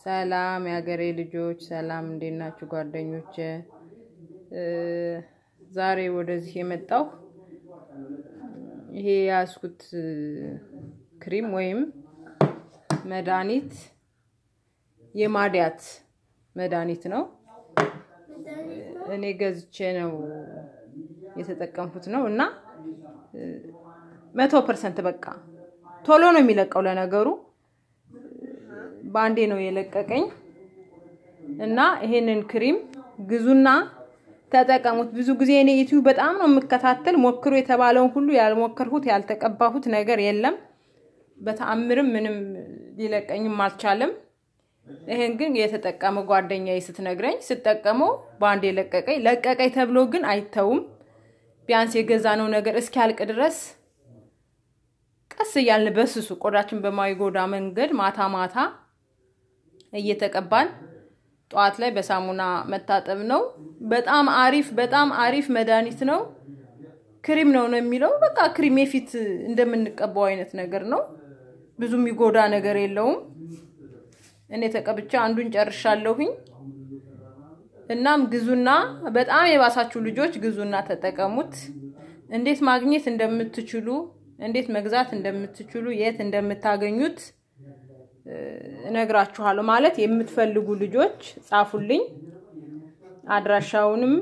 ሰላም ያገሬ ልጆች ሰላም እንዴት ናችሁ ጓደኞቼ ዛሬ ወደዚህ የመጣው ይሄ ያስኩት ክሪም ወይም መድኃኒት የማዲያት መድኃኒት ነው እኔ ገዝቼ ነው የተጠቀምኩት ነው እና 100% በቃ ቶሎ ነው የሚለቀው ለነገሩ ባንዴ ነው የለቀቀኝ እና ይሄንን ክሪም ግዙና ተጠቀሙት ብዙ ጊዜ እኔ ዩቲዩብ በጣም ነው መከታተል ሞክሩ የተባለውን ሁሉ ያልሞከርሁት ያልተቀባሁት ነገር የለም በተአምርም ምንም ሊለቀኝም አልቻለም ይሄን ግን የተጠቀመ ጓደኛዬ ስትነግረኝ ስትጠቀመው ባንዴ ለቀቀኝ ተብሎ ግን አይተውም ቢያንስ የገዛነው ነገር እስኪያልቅ ድረስ ቀስ ያልን በስሱ ቆዳችን በማይጎዳ መንገድ ማታ እየተቀባን ጧት ላይ በሳሙና መታጠብ ነው በጣም አሪፍ መድኃኒት ነው ክሪም ነው የሚለው በቃ ክሪም የፊት እንደምንቀባው አይነት ነገር ነው ብዙ የሚጎዳ ነገር የለውም እኔ ተቀብቻ አንዱን ጨርሻለሁኝ እናም ግዙና በጣም የባሳችሁ ልጆች ግዙና ተጠቀሙት እንዴት ማግኘት እንደምትችሉ እንዴት መግዛት እንደምትችሉ የት እንደምታገኙት እነግራችኋለሁ ማለት የምትፈልጉ ልጆች ጻፉልኝ አድራሻውንም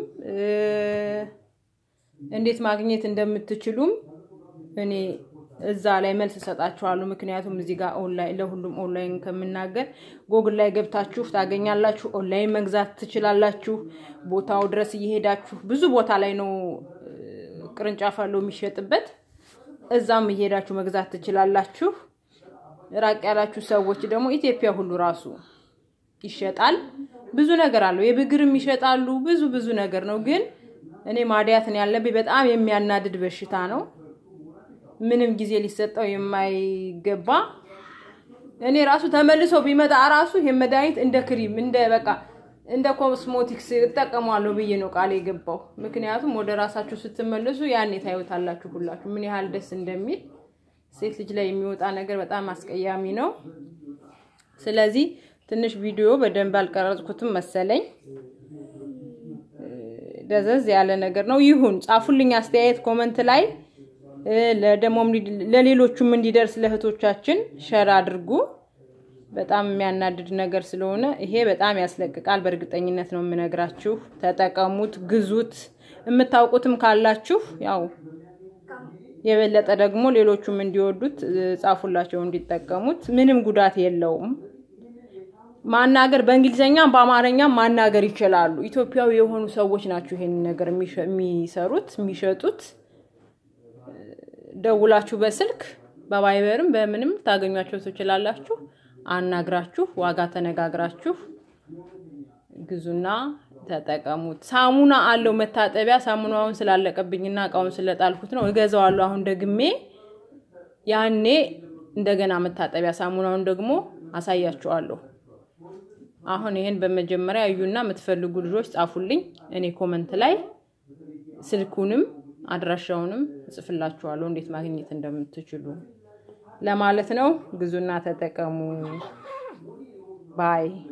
እንዴት ማግኘት እንደምትችሉም እኔ እዛ ላይ መልስ ሰጣችኋለሁ ምክንያቱም እዚህ ጋር ኦንላይን ለሁሉም ኦንላይን ከመናገር ጎግል ላይ ገብታችሁ ታገኛላችሁ ኦንላይን መግዛት ትችላላችሁ ቦታው ድረስ እየሄዳችሁ ብዙ ቦታ ላይ ነው ቅርንጫፍ አለው የሚሸጥበት እዛም እየሄዳችሁ መግዛት ትችላላችሁ ራቅ ያላችሁ ሰዎች ደግሞ ኢትዮጵያ ሁሉ ራሱ ይሸጣል ብዙ ነገር አለው የብግርም ይሸጣሉ ብዙ ነገር ነው ግን እኔ ማዲያትን ያለብኝ በጣም የሚያናድድ በሽታ ነው ምንም ጊዜ ሊሰጠው የማይገባ እኔ ራሱ ተመልሶ ቢመጣ ራሱ ይሄ መድኃኒት እንደ ክሪም እንደ ኮስሞቲክስ ተጠቀሟለሁ ብዬ ነው ቃል የገባው ምክንያቱም ወደ ራሳችሁ ስትመለሱ ያኔ ታዩታላችሁ ሁላችሁ ምን ያህል ደስ እንደሚል ሴት ልጅ ላይ የሚወጣ ነገር በጣም አስቀያሚ ነው ስለዚህ ትንሽ ቪዲዮ በደንብ አልቀረጽኩትም መሰለኝ ደዘዝ ያለ ነገር ነው ይሁን ጻፉልኝ አስተያየት ኮሜንት ላይ ለደሞም ለሌሎቹም እንዲደርስ ለህቶቻችን ሼር አድርጉ በጣም የሚያናድድ ነገር ስለሆነ ይሄ በጣም ያስለቅቃል በእርግጠኝነት ነው የምነግራችሁ ተጠቀሙት ግዙት የምታውቁትም ካላችሁ ያው የበለጠ ደግሞ ሌሎቹም እንዲወዱት ጻፉላቸው እንዲጠቀሙት ምንም ጉዳት የለውም ማናገር በእንግሊዘኛም በአማርኛም ማናገር ይችላሉ ኢትዮጵያዊ የሆኑ ሰዎች ናቸው ይሄን ነገር የሚሰሩት የሚሸጡት ደውላችሁ በስልክ በቫይበርም በምንም ታገኙአቸው ትችላላችሁ አናግራችሁ ዋጋ ተነጋግራችሁ ግዙና ተጠቀሙት ሳሙና አለው መታጠቢያ ሳሙናውን ስላለቀብኝና አቃውን ስለጣልኩት ነው እገዛዋለሁ አሁን ደግሜ ያኔ እንደገና መታጠቢያ ሳሙናውን ደግሞ አሳያችኋለሁ አሁን ይሄን በመጀመሪያ አዩና የምትፈልጉ ልጆች ጻፉልኝ እኔ ኮሜንት ላይ ስልኩንም አድራሻውንም ጽፍላችኋለሁ እንዴት ማግኘት እንደምትችሉ ለማለት ነው ግዙና ተጠቀሙ ባይ